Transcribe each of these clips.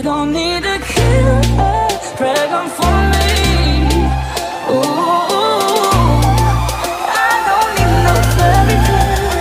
don't need to kill a dragon for me. Ooh, I don't need no fairy tale.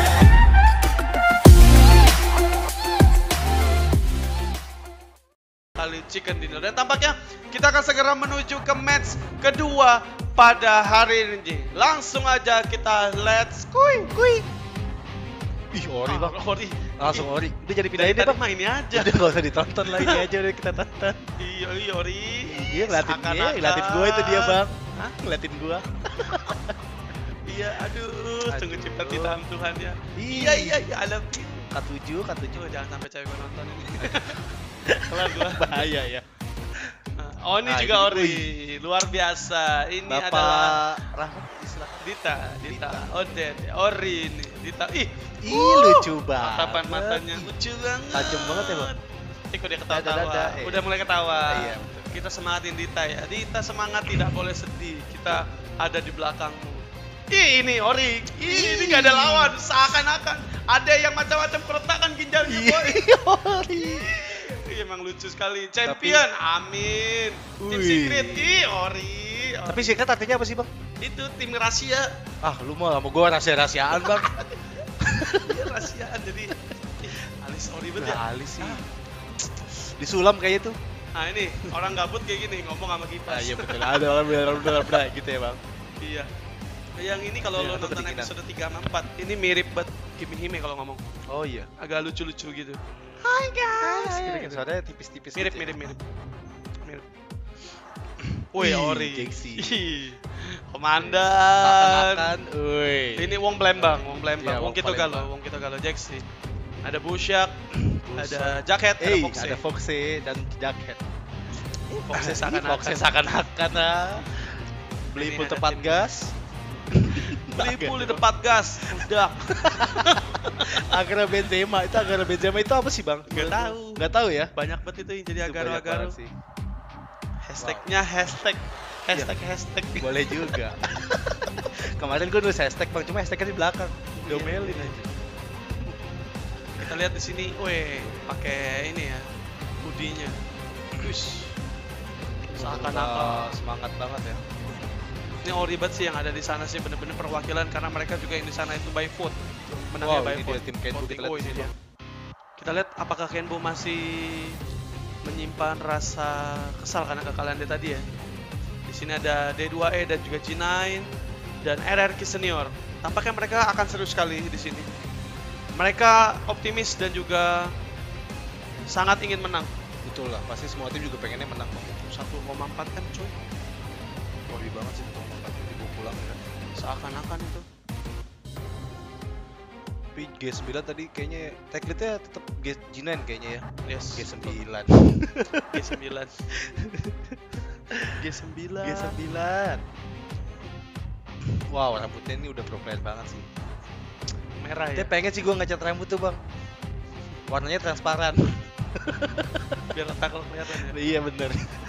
Kali chicken dinner, dan tampaknya kita akan segera menuju ke match kedua pada hari ini. Langsung aja kita let's kuy. Ih, ori bang. Ori. Langsung ori. Udah jadi pindahin deh bang. Mah ini aja. Udah gak usah ditonton lah, ini aja udah kita tonton. Iya Ori. Iya ngeliatin gua itu dia bang. Hah? Ngeliatin gua. Iya, aduh, sungguh cipta ciptaan Tuhan ya. Iya. Ada K7. jangan sampai cewek gua nonton ini. Kelar gua. Bahaya ya. Oh ini juga ini, Ori, luar biasa. Ini Bapak adalah Rahmat Islam. Dita, Oden, Ori ini, Dita. Ih, Lucu banget. tatapan matanya lucu banget. Tajam banget ya bang. Ikut dia ketawa. Dada, Udah mulai ketawa. Iya. Kita semangatin Dita ya. Dita semangat, tidak boleh sedih. Kita ada di belakangmu. Ih, ini Ori. Ini nggak ada lawan. Seakan-akan ada yang macam-macam keretakan ginjalnya boy. Ori. Emang lucu sekali. Champion, amin. Tim Secret, Ori. Tapi Secret artinya apa sih bang? Itu tim rahasia. Ah lu mau sama gua rahasia-rahasiaan bang. Iya rahasiaan jadi. Alis Ori banget ya. Alis sih. Disulam kayaknya tuh. Nah ini orang gabut kayak gini ngomong sama kipas. Iya betul. Ada orang benar gitu ya bang. Iya. Yang ini kalau Iya, lo itu nonton kedinginan. episode 3 sama 4, ini mirip banget Kimi Hime kalau ngomong. Oh iya. Agak lucu-lucu gitu. Hai guys. Gitu-gitu. Suaranya tipis-tipis. Mirip. gitu ya. Woi Ih, Ori. gengsi. Ih, Komandan. Makan, woi. Ini Wong Blembang, Iya, Wong Wong Kito Palembang. Galo, Jaxi. Ada Busyak, ada Jacket, ada Foxy. Ada Foxy dan Jacket. Foxy Foxy seakan-akan beli Ini full ada tepat tim. gas. Beli full di tempat gas, udah. Agara Benzema itu apa sih bang? Nggak tahu ya. Banyak banget itu yang jadi Itu banyak agaro-agaro. banget sih. Hashtagnya hashtag. Boleh juga. Kemarin gue nulis hashtag bang, cuma hashtagnya di belakang. Domelin aja. Kita lihat di sini, weh, pakai ini ya, hoodie-nya. Wish. Seakan-akan. Semangat banget ya. Ini Ori banget sih yang ada di sana sih, bener-bener perwakilan karena mereka juga yang di sana itu by vote. Menangnya by ini vote. dia tim Kenbo, Voting. kita lihat Oh, di ini sini. dia. Kita lihat apakah Kenbo masih menyimpan rasa kesal karena kekalahan dia tadi ya. Di sini ada D2E dan juga G9 dan RRQ Senior. Tampaknya mereka akan seru sekali di sini. Mereka optimis dan juga sangat ingin menang. Betul lah, pasti semua tim juga pengennya menang bang. 1,4 kan cuy. Ori banget sih tuh dibawa pulang ya. Seakan-akan itu. Tapi G9 tadi kayaknya tag lead-nya tetap G9 kayaknya ya. Yes. G9. G9. G9. G9. Wow, rambutnya ini udah pro player banget sih. Merah ya. Dia pengen sih gua ngecat rambut tuh, Bang. Warnanya transparan. Biar letak kalau kelihatan ya. Iya, bener.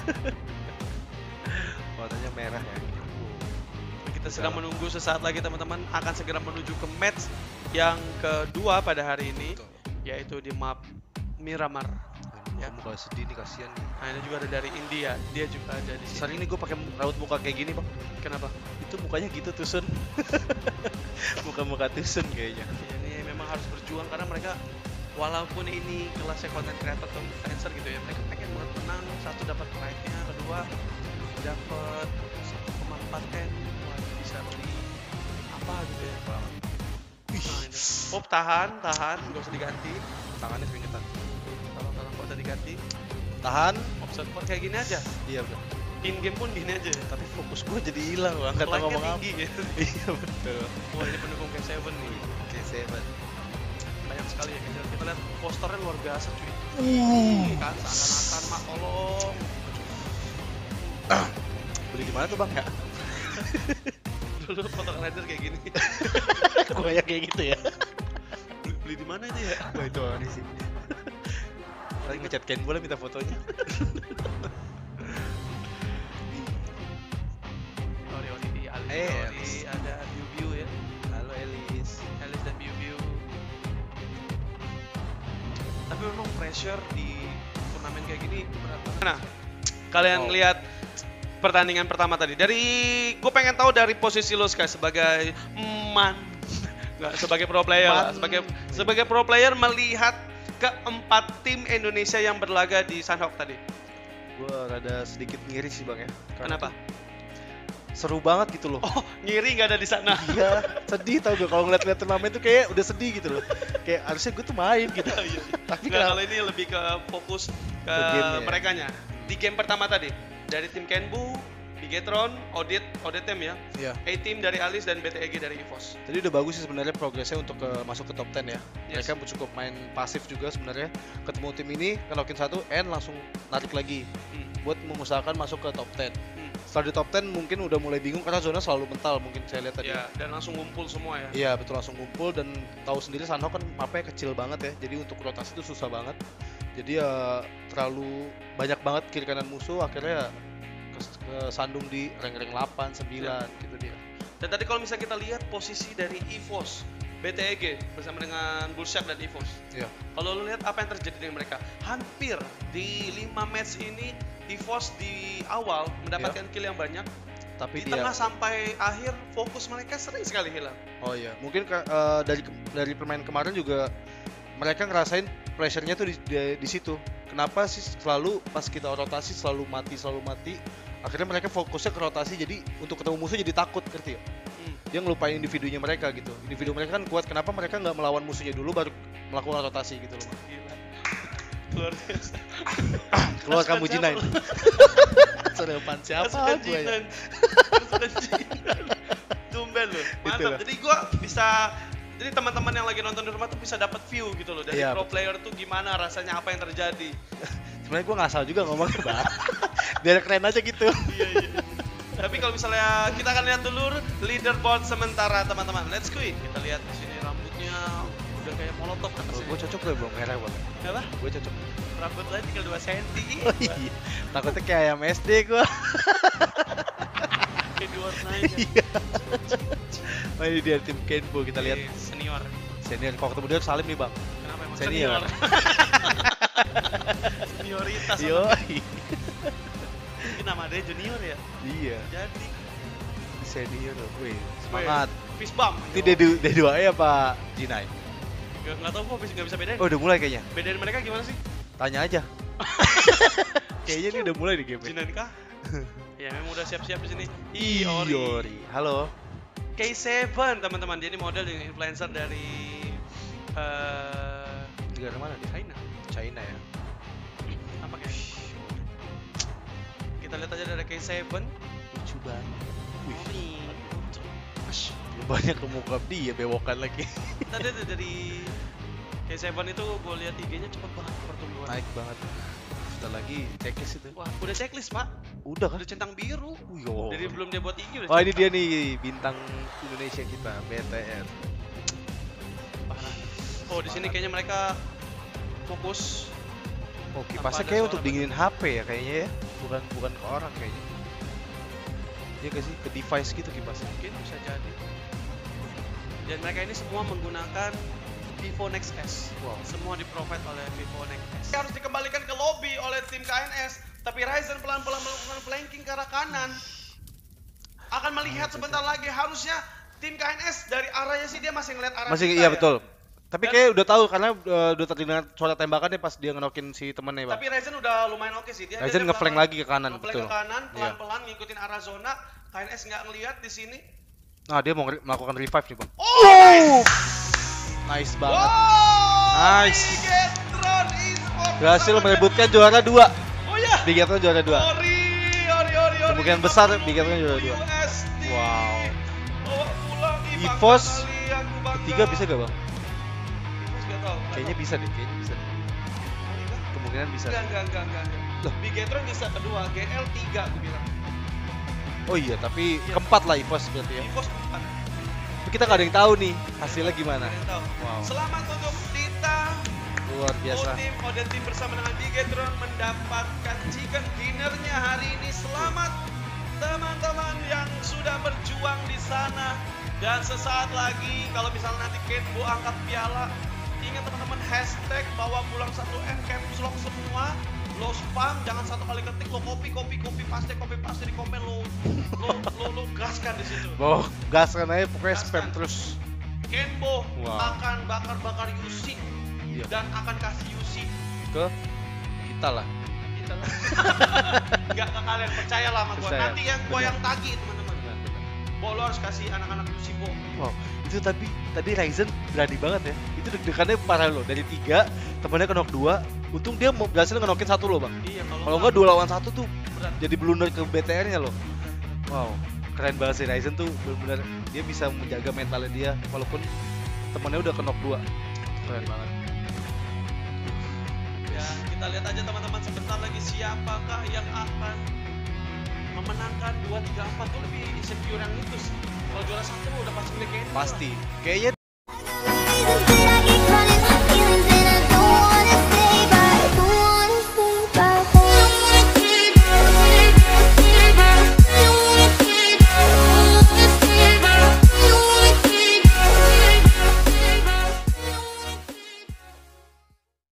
Warnanya merah ya. Kita sedang menunggu sesaat lagi teman-teman akan segera menuju ke match yang kedua pada hari ini, yaitu di map Miramar. Ya. Muka sedih nih, kasihan nih. Nah ini juga ada dari India, dia juga ada di sini. Sering ini gue pakai raut muka kayak gini, Bang. Kenapa? Itu mukanya gitu tusun. Muka-muka tusun kayaknya. Ya, ini memang harus berjuang karena mereka walaupun ini kelasnya content creator atau influencer gitu ya, mereka pengen banget menang. Satu dapat like-nya, kedua dapat 1,4 M, bisa beli apa gitu ya. Nah, ini. Pop tahan, gak usah diganti. Tangannya keringetan. Tolong gak usah diganti. Tahan. Support kayak gini aja. Iya, udah. In game pun gini aja. Tapi fokus gue jadi hilang, Bang. Kata Like-nya ngomong apa. tinggi gitu. Iya, betul. Wah ini pendukung K7 nih. K7. Banyak sekali ya K7. Kita lihat posternya luar biasa cuy. Kan seakan-akan mak tolong. Beli di mana tuh, Bang? Ya. Dulu foto rider kayak gini. Kayak gitu ya. Beli di mana itu ya? Wah, itu orang sih. Lagi ngechat Ken boleh minta fotonya. Ori di Alice. Alice. Ada Biu ya. Halo Elis. Alice dan Biu. Tapi memang pressure di turnamen turnamen kayak gini berat banget. Nah, kalian Oh. lihat pertandingan pertama tadi. Gue pengen tahu dari posisi lo Sky sebagai nggak sebagai pro player lah, sebagai pro player melihat keempat tim Indonesia yang berlaga di Sanhok tadi. Gue rada sedikit ngiri sih bang ya. Karena Kenapa? seru banget gitu loh. Oh, ngiri nggak ada di sana. Iya, sedih tau gue kalau ngeliat turnamen tuh kayak udah sedih gitu loh. Kayak harusnya gue tuh main gitu. Tapi Nggak, kenapa? kalau ini lebih ke fokus ke game-nya. merekanya. Di game pertama tadi dari tim Kenbu, Bigetron, Odetem ya, Iya. A-Team dari Alis dan BTEG dari EVOS. Jadi udah bagus sih sebenarnya progresnya untuk masuk ke top 10 ya. Yes. Mereka cukup main pasif juga sebenarnya. Ketemu tim ini, knock-in 1 and langsung narik lagi buat mengusahakan masuk ke top 10. Setelah di top 10 mungkin udah mulai bingung karena zona selalu mental mungkin saya lihat tadi. Ya, dan langsung ngumpul semua ya. Iya betul, langsung ngumpul dan tahu sendiri Sanhok kan mapnya kecil banget ya. Jadi untuk rotasi itu susah banget. Jadi ya terlalu banyak banget kiri kanan musuh, akhirnya kesandung di rank-rank 8, 9 gitu dia. Dan tadi kalau misalnya kita lihat posisi dari EVOS, BTEG bersama dengan Bullshark dan EVOS. Iya. Kalau lu lihat apa yang terjadi dengan mereka, hampir di 5 match ini EVOS di awal mendapatkan kill yang banyak, Tapi di dia tengah sampai akhir fokus mereka sering sekali hilang. Oh iya, mungkin dari permain kemarin juga mereka ngerasain pressure-nya tuh di situ. Kenapa sih selalu pas kita rotasi selalu mati. Akhirnya mereka fokusnya ke rotasi, jadi untuk ketemu musuh jadi takut, ngerti ya? Dia ngelupain individunya mereka gitu. Individu mereka kan kuat, kenapa mereka nggak melawan musuhnya dulu baru melakukan rotasi gitu loh. Gila. Luar biasa. Keluar kamu Pasukan Jinain. siapa? Selepan siapa Pasukan gue ya? Jinan. Pasukan Jinan. Tumben loh. Mantap. Itulah. Jadi teman-teman yang lagi nonton di rumah tuh bisa dapat view gitu loh dari Iya, pro betul. player tuh gimana rasanya, apa yang terjadi. Sebenarnya gue nggak salah juga ngomongnya bang. Biar keren aja gitu. Iya. Tapi kalau misalnya kita akan lihat dulu leaderboard sementara teman-teman. Let's go. Kita lihat di sini rambutnya udah kayak molotov kan Gue rasanya. cocok loh bang, merah bang. Apa? Gue cocok. Rambut lain tinggal 2 cm. Oh iya. Takutnya kayak ayam SD gue. Kayak diwarnain. Oh ini dia tim Kenpo, kita lihat Senior. senior. Kalau ketemu dia harus salim nih bang. Kenapa emang Senior. Senioritas. Yo. Ini nama dia junior ya. Iya. Jadi Senior loh. Wih, semangat. fist bump. Ini D2E apa Jinai? Nggak tahu kok nggak bisa bedain. Oh udah mulai kayaknya. Bedain mereka gimana sih? Tanya aja. Kayaknya ini udah mulai di game. Jinan kah? Ya memang udah siap-siap di sini. Iori. Halo. K7 teman-teman, dia ini model yang influencer dari Negara mana dia? China. China ya. Apa kayak? Kita lihat aja dari K7. Lucu banget. Wih, Ori. banyak kemuka dia bewokan lagi. Tadi dari K7 itu gue lihat IG-nya cepet banget pertumbuhan. Naik banget. Sebentar lagi checklist itu. Wah, udah checklist pak. Udah kan? Udah centang biru. Yo. Dari belum dia buat IG udah. Oh ini dia centang. nih bintang Indonesia kita BTR. Parah. Oh di sini kayaknya mereka fokus. Oke, Tanpa pasnya ada kayak suara untuk dinginin HP ya kayaknya ya, bukan ke orang kayaknya. Iya gak sih, ke device gitu kipasnya. Mungkin bisa jadi. Dan mereka ini semua menggunakan Vivo Nex S. Wow. Semua di-provide oleh Vivo Nex S. Harus dikembalikan ke lobby oleh tim KNS, tapi Ryzen pelan-pelan melakukan flanking ke arah kanan. Akan melihat sebentar lagi, harusnya tim KNS dari arahnya sih dia masih ngeliat arah Masih kita iya ya. betul. Tapi Dan- kayak udah tahu karena udah terdengar suara tembakannya pas dia ngenokin si temennya bang. Tapi Ryzen udah lumayan oke sih. Ryzen ngeflank lagi ke kanan, Ngeflank betul. ke kanan, Iya. pelan-pelan ngikutin arah zona. KNS nggak ngelihat di sini. Nah dia mau melakukan revive nih bang. Oh, Nice banget. wow, Nice. Bigetron Esports Berhasil bersama merebutkan dengan- juara 2. Oh ya. Bigetron juara 2. Ori. Kemungkinan besar Bigetron juara 2. USD. Wow. Bawa pulang nih, bangga EVOS kali, aku bangga. Ketiga bisa gak bang? EVOS nggak tahu. Kayaknya bisa deh, kayaknya bisa deh. Kemungkinan bisa. Enggak. Loh. Bigetron bisa kedua, GL 3 aku bilang. Oh iya, tapi Iya. keempat lah EVOS berarti ya. EVOS 4. Tapi kita nggak ada yang tahu nih hasilnya gimana. Nggak tahu. Wow. Selamat untuk Dita. Luar biasa. Odin tim bersama dengan Bigetron mendapatkan chicken dinnernya hari ini. Selamat teman-teman yang sudah berjuang di sana. Dan sesaat lagi kalau misalnya nanti Kenbo angkat piala, ingat teman-teman hashtag bawa pulang 1M caps lock semua. lo spam, jangan satu kali ketik lo copy paste di komen lo gaskan di situ. Oh, gas kan aja pokoknya Gaskan. spam terus. Kenbo Wow. akan bakar Yusi Iya. dan akan kasih Yusi Ke kita lah. kita lah. Nggak ke kalian, percayalah sama gua. Percaya. Nanti yang gua Benar. yang tagih teman-teman. Bo, lo harus kasih anak-anak Yusi Bo. Wow, itu tadi Ryzen berani banget ya. Itu deg-degannya parah loh. Dari 3, temennya kenok 2. Untung dia mau berhasil ngenokin 1 loh, Bang. Iya, Kalau enggak 2 lawan 1 tuh berat. jadi blunder ke BTR-nya loh. Wow, keren banget sih Ryzen tuh, benar-benar dia bisa menjaga mentalnya dia walaupun temennya udah kenok 2. Keren banget. Ya, kita lihat aja teman-teman sebentar lagi siapakah yang akan memenangkan 2, 3, 4 tuh lebih insecure yang itu sih. Kalau juara 1 udah pasti milik Kenbo. Pasti. Kayaknya